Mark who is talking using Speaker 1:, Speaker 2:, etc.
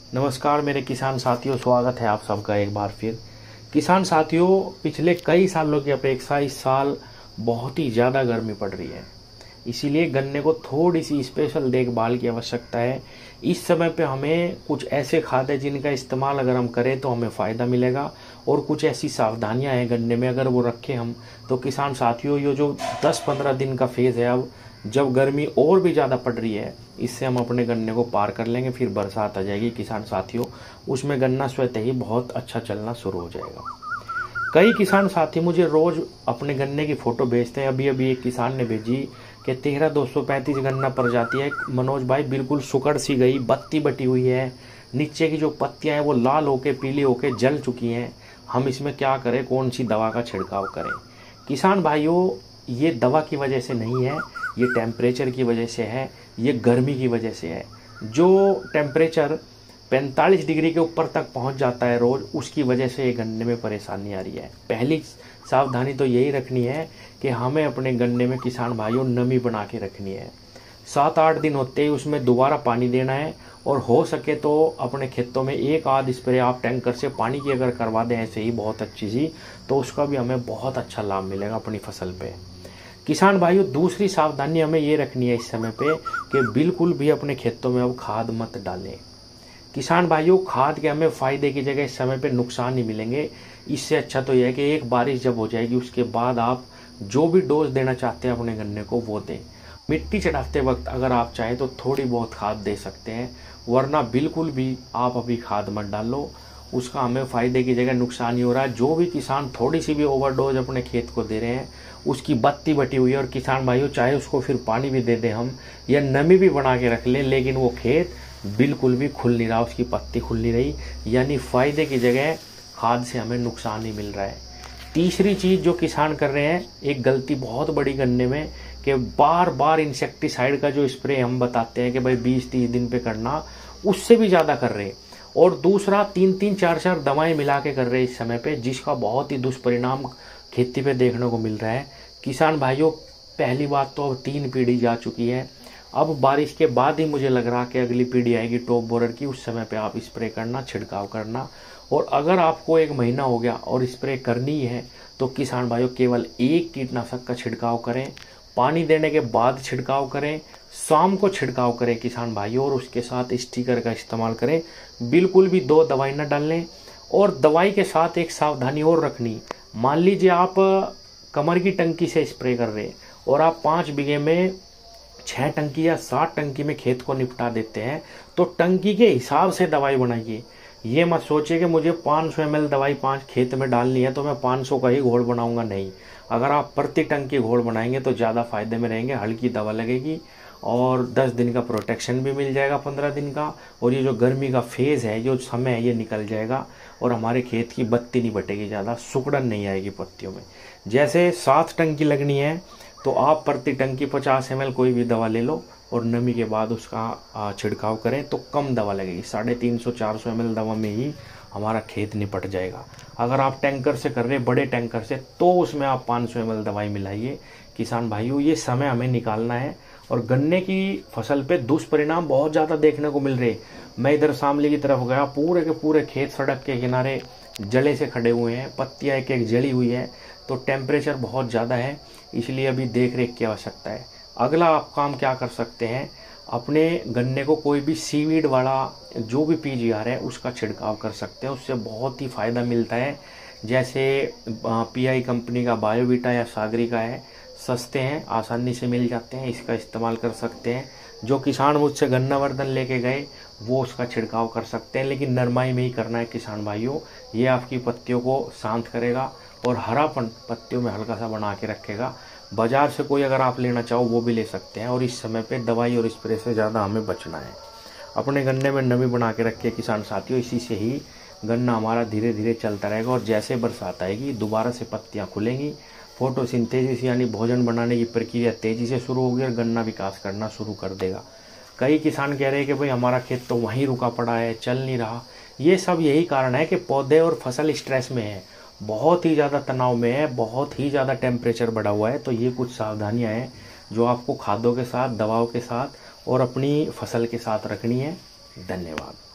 Speaker 1: नमस्कार मेरे किसान साथियों, स्वागत है आप सबका एक बार फिर। किसान साथियों, पिछले कई सालों की अपेक्षा इस साल बहुत ही ज़्यादा गर्मी पड़ रही है, इसीलिए गन्ने को थोड़ी सी स्पेशल देखभाल की आवश्यकता है। इस समय पे हमें कुछ ऐसे खाद है जिनका इस्तेमाल अगर हम करें तो हमें फ़ायदा मिलेगा, और कुछ ऐसी सावधानियां हैं गन्ने में अगर वो रखें हम तो किसान साथियों, ये जो 10-15 दिन का फेज़ है, अब जब गर्मी और भी ज़्यादा पड़ रही है, इससे हम अपने गन्ने को पार कर लेंगे। फिर बरसात आ जाएगी किसान साथियों, उसमें गन्ना स्वतः ही बहुत अच्छा चलना शुरू हो जाएगा। कई किसान साथी मुझे रोज अपने गन्ने की फोटो भेजते हैं। अभी अभी एक किसान ने भेजी कि 13-235 गन्ना प्रजाति है मनोज भाई, बिल्कुल सुकड़ सी गई, बत्ती बटी हुई है, नीचे की जो पत्तियां हैं वो लाल होके पीली होके जल चुकी हैं। हम इसमें क्या करें, कौन सी दवा का छिड़काव करें? किसान भाइयों, ये दवा की वजह से नहीं है, ये टेम्परेचर की वजह से है, ये गर्मी की वजह से है। जो टेम्परेचर 45 डिग्री के ऊपर तक पहुंच जाता है रोज, उसकी वजह से ये गन्ने में परेशानी आ रही है। पहली सावधानी तो यही रखनी है कि हमें अपने गन्ने में किसान भाइयों नमी बना के रखनी है। 7-8 दिन होते ही उसमें दोबारा पानी देना है, और हो सके तो अपने खेतों में एक आध स्प्रे आप टैंकर से पानी की अगर करवा दें ऐसे ही बहुत अच्छी सी, तो उसका भी हमें बहुत अच्छा लाभ मिलेगा अपनी फसल पे। किसान भाइयों, दूसरी सावधानी हमें ये रखनी है इस समय पे कि बिल्कुल भी अपने खेतों में अब खाद मत डालें। किसान भाइयों, खाद के हमें फायदे की जगह इस समय पे नुकसान ही मिलेंगे। इससे अच्छा तो यह है कि एक बारिश जब हो जाएगी उसके बाद आप जो भी डोज देना चाहते हैं अपने गन्ने को वो दें। मिट्टी चढ़ाते वक्त अगर आप चाहें तो थोड़ी बहुत खाद दे सकते हैं, वरना बिल्कुल भी आप अभी खाद मत डालो, उसका हमें फायदे की जगह नुकसान ही हो रहा है। जो भी किसान थोड़ी सी भी ओवरडोज अपने खेत को दे रहे हैं, उसकी बत्ती बटी हुई है। और किसान भाइयों, चाहे उसको फिर पानी भी दे दें हम, या नमी भी बना के रख लें, लेकिन वो खेत बिल्कुल भी खुल नहीं रहा, उसकी पत्ती खुल नहीं रही, यानी फायदे की जगह खाद से हमें नुकसान ही मिल रहा है। तीसरी चीज जो किसान कर रहे हैं, एक गलती बहुत बड़ी गन्ने में, कि बार बार इंसेक्टिसाइड का जो स्प्रे हम बताते हैं कि भाई 20-30 दिन पे करना, उससे भी ज्यादा कर रहे हैं। और दूसरा 3-3, 4-4 दवाएं मिला के कर रहे हैं इस समय पे, जिसका बहुत ही दुष्परिणाम खेती पे देखने को मिल रहा है। किसान भाइयों, पहली बात तो अब 3 पीढ़ी जा चुकी है, अब बारिश के बाद ही मुझे लग रहा कि अगली पीढ़ी आएगी टॉप बोरर की, उस समय पे आप स्प्रे करना, छिड़काव करना। और अगर आपको 1 महीना हो गया और स्प्रे करनी है तो किसान भाइयों केवल एक कीटनाशक का छिड़काव करें, पानी देने के बाद छिड़काव करें, शाम को छिड़काव करें किसान भाइयों, और उसके साथ स्टिकर का इस्तेमाल करें। बिल्कुल भी 2 दवाई न डालें। और दवाई के साथ एक सावधानी और रखनी, मान लीजिए आप कमर की टंकी से स्प्रे कर रहे हैं और आप 5 बीघे में 6 टंकी या 7 टंकी में खेत को निपटा देते हैं, तो टंकी के हिसाब से दवाई बनाइए। ये मत सोचिए कि मुझे 500 ml दवाई 5 खेत में डालनी है तो मैं 500 का ही घोल बनाऊंगा, नहीं। अगर आप प्रति टंकी घोल बनाएंगे तो ज़्यादा फायदे में रहेंगे, हल्की दवा लगेगी और 10 दिन का प्रोटेक्शन भी मिल जाएगा, 15 दिन का। और ये जो गर्मी का फेज़ है, जो समय है, ये निकल जाएगा और हमारे खेत की बत्ती नहीं बटेगी, ज़्यादा सुकड़न नहीं आएगी पत्तियों में। जैसे 7 टंकी लगनी है तो आप प्रति टंकी 50 ml कोई भी दवा ले लो और नमी के बाद उसका छिड़काव करें तो कम दवा लगेगी। 350-400 ml दवा में ही हमारा खेत निपट जाएगा। अगर आप टैंकर से कर रहे हैं, बड़े टैंकर से, तो उसमें आप 500 ml दवाई मिलाइए। किसान भाइयों, ये समय हमें निकालना है। और गन्ने की फसल पे दुष्परिणाम बहुत ज़्यादा देखने को मिल रहे। मैं इधर शामली की तरफ गया, पूरे के पूरे खेत सड़क के किनारे जले से खड़े हुए हैं, पत्तियाँ एक एक जली हुई है। तो टेम्परेचर बहुत ज़्यादा है, इसलिए अभी देख रेख की आवश्यकता है। अगला आप काम क्या कर सकते हैं, अपने गन्ने को कोई भी सीवीड वाला जो भी पीजीआर है उसका छिड़काव कर सकते हैं, उससे बहुत ही फ़ायदा मिलता है। जैसे पीआई कंपनी का बायोवीटा या सागरिका है, सस्ते हैं, आसानी से मिल जाते हैं, इसका इस्तेमाल कर सकते हैं। जो किसान मुझसे गन्ना वर्धन लेके गए वो उसका छिड़काव कर सकते हैं, लेकिन नरमाई में ही करना है किसान भाइयों। ये आपकी पत्तियों को शांत करेगा और हरापन पत्तियों में हल्का सा बना के रखेगा। बाजार से कोई अगर आप लेना चाहो वो भी ले सकते हैं। और इस समय पे दवाई और स्प्रे से ज़्यादा हमें बचना है। अपने गन्ने में नमी बना के रखिए किसान साथियों, इसी से ही गन्ना हमारा धीरे धीरे चलता रहेगा। और जैसे बरसात आएगी दोबारा से पत्तियाँ खुलेंगी, फोटोसिंथेसिस यानी भोजन बनाने की प्रक्रिया तेज़ी से शुरू होगी और गन्ना विकास करना शुरू कर देगा। कई किसान कह रहे हैं कि भाई हमारा खेत तो वहीं रुका पड़ा है, चल नहीं रहा। ये सब यही कारण है कि पौधे और फसल स्ट्रेस में है, बहुत ही ज़्यादा तनाव में है, बहुत ही ज़्यादा टेम्परेचर बढ़ा हुआ है। तो ये कुछ सावधानियां हैं जो आपको खादों के साथ, दवाओं के साथ और अपनी फसल के साथ रखनी है। धन्यवाद।